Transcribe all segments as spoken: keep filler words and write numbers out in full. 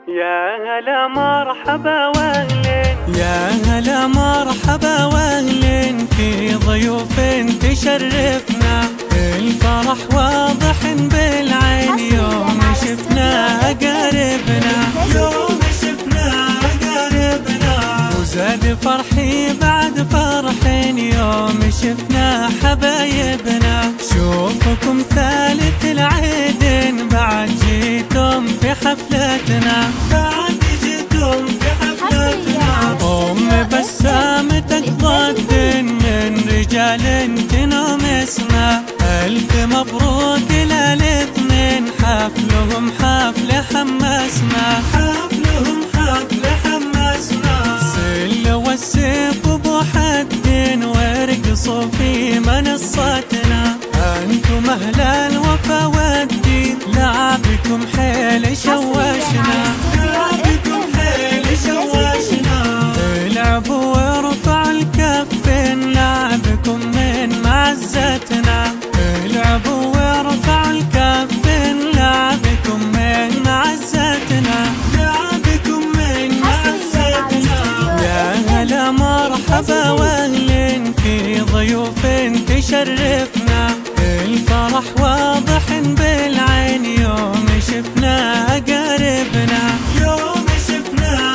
يا هلا مرحبا واهلين، يا هلا مرحبا واهلين في ضيوف تشرفنا، الفرح واضح بالعين يوم شفنا أقاربنا، يوم شفنا أقاربنا وزاد فرحي بعد فرحين يوم شفنا حبايبنا، شوفكم ثالث العيدين بعد جيتم في حفلتنا، بعد جيتم في حفلتنا، أم بسامتك ضد من رجال تنوم اسمه، ألف مبروك للاثنين حفلهم حفل حماسنا، حفلهم حفل حماسنا، سل والسيف ابو حد وارقصوا في منصتنا، انتم اهل الوفا والدين لعبكم حيل شواشنا، لعبكم حيل شواشنا، العبوا وارفعوا الكفين لعبكم من معزتنا، العبوا وارفعوا الكفين لعبكم من معزتنا، لعبكم من معزتنا، يا هلا مرحبا واهلين في ضيوف تشرفنا، الفرح واضح بالعين يوم شفنا أقاربنا، يوم شفنا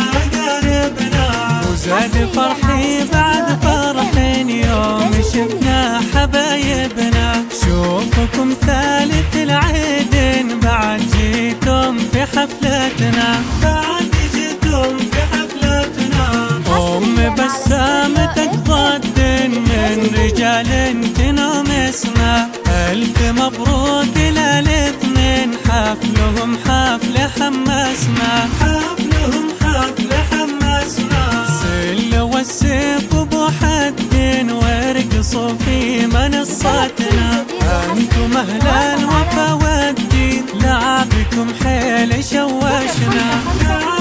أقاربنا وزاد فرحي بعد فرحين يوم شفنا حبايبنا، شوفكم ثالث العيدين بعد جيتم في حفلتنا، بعد جيتم في حفلتنا، أم بسامتك ضد من رجال تنوم اسمه، ألف مبروك للاثنين حفلهم حفل حماسنا، حفلهم حفل حماسنا، سل والسيف ابو حد وارقصوا في منصتنا، انتم اهل الوفا والدين لعبكم حيل شواشنا.